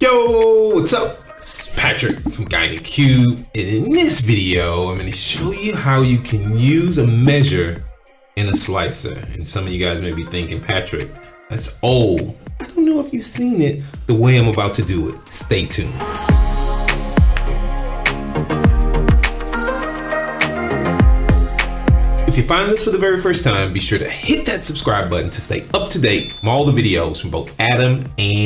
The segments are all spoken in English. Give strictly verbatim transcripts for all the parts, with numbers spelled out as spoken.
Yo, what's up? It's Patrick from dynamically, and in this video, I'm going to show you how you can use a measure in a slicer. And some of you guys may be thinking, Patrick, that's old. I don't know if you've seen it the way I'm about to do it. Stay tuned. If you're finding this for the very first time, be sure to hit that subscribe button to stay up to date from all the videos from both Adam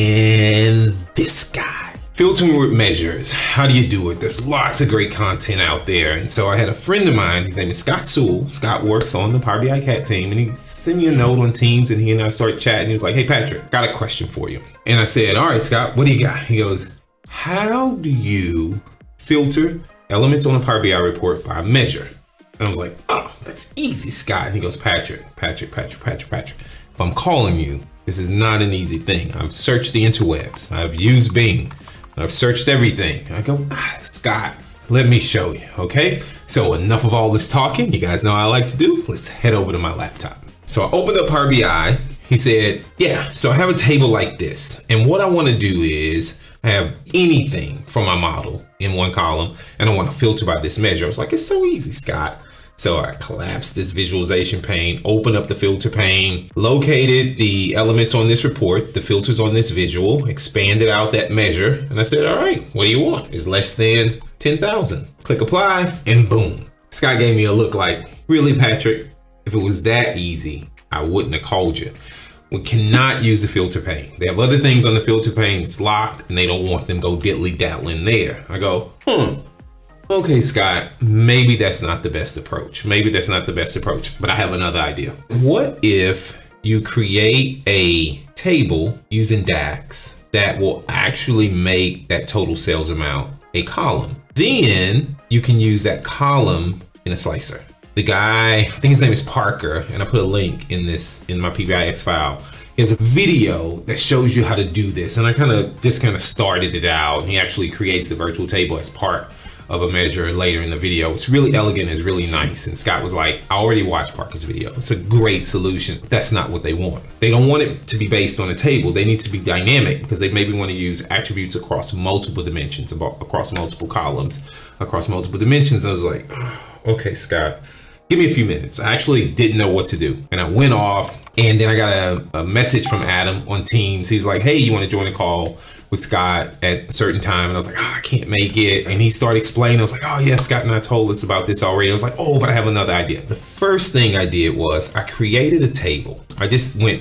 and this guy. Filtering with measures. How do you do it? There's lots of great content out there. And so I had a friend of mine, his name is Scott Sewell. Scott works on the Power B I Cat team, and he sent me a note on Teams, and he and I started chatting. He was like, hey, Patrick, got a question for you. And I said, all right, Scott, what do you got? He goes, how do you filter elements on a Power B I report by measure? And I was like, oh, that's easy, Scott. And he goes, Patrick, Patrick, Patrick, Patrick, Patrick. If I'm calling you, this is not an easy thing. I've searched the interwebs. I've used Bing. I've searched everything. I go, ah, Scott, let me show you, okay? So enough of all this talking. You guys know how I like to do. Let's head over to my laptop. So I opened up Power B I. He said, yeah, so I have a table like this. And what I want to do is I have anything from my model in one column, and I want to filter by this measure. I was like, it's so easy, Scott. So I collapsed this visualization pane, opened up the filter pane, located the elements on this report, the filters on this visual, expanded out that measure. And I said, all right, what do you want? It's less than ten thousand. Click apply, and boom. Scott gave me a look like, really, Patrick? If it was that easy, I wouldn't have called you. We cannot use the filter pane. They have other things on the filter pane. It's locked, and they don't want them go diddly daddling there. I go, hmm. Okay, Scott, maybe that's not the best approach. Maybe that's not the best approach, but I have another idea. What if you create a table using DAX that will actually make that total sales amount a column? Then you can use that column in a slicer. The guy, I think his name is Parker, and I put a link in this, in my P B I X file. He has a video that shows you how to do this. And I kind of just kind of started it out. And he actually creates the virtual table as part of a measure later in the video. It's really elegant, it's really nice. And Scott was like, I already watched Parker's video. It's a great solution. That's not what they want. They don't want it to be based on a table. They need to be dynamic because they maybe want to use attributes across multiple dimensions, across multiple columns, across multiple dimensions. I was like, okay, Scott, give me a few minutes. I actually didn't know what to do. And I went off, and then I got a, a message from Adam on Teams. He was like, hey, you want to join a call with Scott at a certain time? And I was like, oh, I can't make it. And he started explaining. I was like, oh yeah, Scott and I told us about this already. I was like, oh, but I have another idea. The first thing I did was I created a table. I just went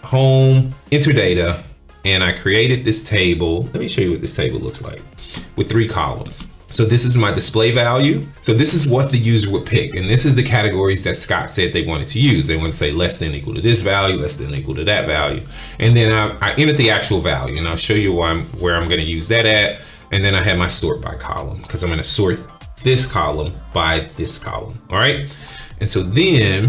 home, enter data, and I created this table. Let me show you what this table looks like with three columns. So this is my display value. So this is what the user would pick. And this is the categories that Scott said they wanted to use. They want to say less than equal to this value, less than equal to that value. And then I, I entered the actual value, and I'll show you where I'm, where I'm going to use that at. And then I have my sort by column because I'm going to sort this column by this column. All right. And so then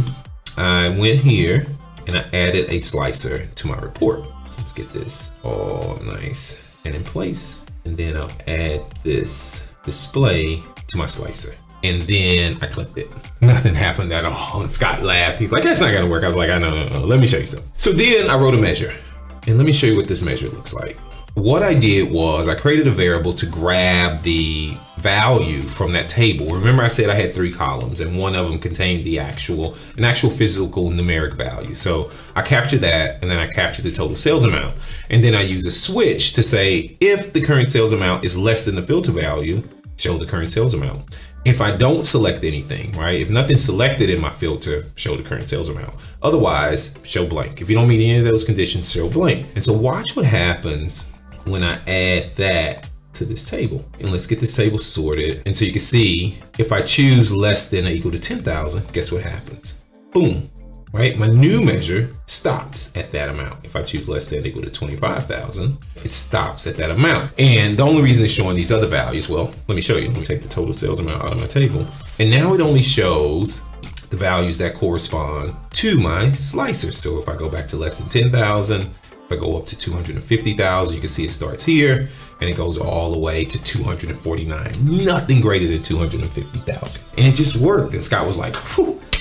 I went here and I added a slicer to my report. So let's get this all nice and in place. And then I'll add this display to my slicer, and then I clicked it. Nothing happened at all. And Scott laughed. He's like, that's not gonna work. I was like, I know, no, no, let me show you something. So then I wrote a measure, and let me show you what this measure looks like. What I did was I created a variable to grab the value from that table. Remember I said I had three columns, and one of them contained the actual, an actual physical numeric value. So I captured that, and then I captured the total sales amount. And then I use a switch to say, if the current sales amount is less than the filter value, show the current sales amount. If I don't select anything, right? If nothing's selected in my filter, show the current sales amount. Otherwise, show blank. If you don't meet any of those conditions, show blank. And so watch what happens when I add that to this table. And let's get this table sorted. And so you can see, if I choose less than or equal to ten thousand, guess what happens? Boom, right? My new measure stops at that amount. If I choose less than or equal to twenty-five thousand, it stops at that amount. And the only reason it's showing these other values, well, let me show you. Let me take the total sales amount out of my table. And now it only shows the values that correspond to my slicer. So if I go back to less than ten thousand, if I go up to two hundred fifty thousand, you can see it starts here and it goes all the way to two hundred forty-nine. Nothing greater than two hundred fifty thousand. And it just worked. And Scott was like,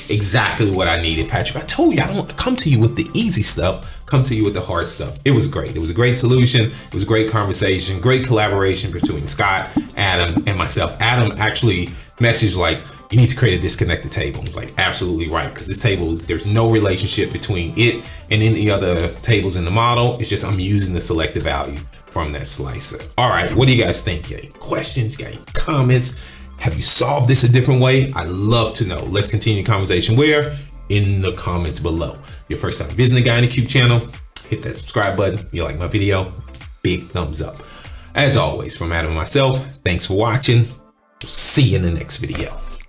exactly what I needed. Patrick, I told you I don't come to you with the easy stuff, come to you with the hard stuff. It was great. It was a great solution. It was a great conversation, great collaboration between Scott, Adam, and myself. Adam actually messaged like, you need to create a disconnected table. I was like, absolutely right, because this table is, there's no relationship between it and any other tables in the model. It's just I'm using the selected value from that slicer. All right, what do you guys think? You got any questions? You got any comments? Have you solved this a different way? I'd love to know. Let's continue the conversation where? In the comments below. Your first time visiting the Guy in the Cube channel, hit that subscribe button. You like my video, big thumbs up. As always, from Adam and myself, thanks for watching. See you in the next video.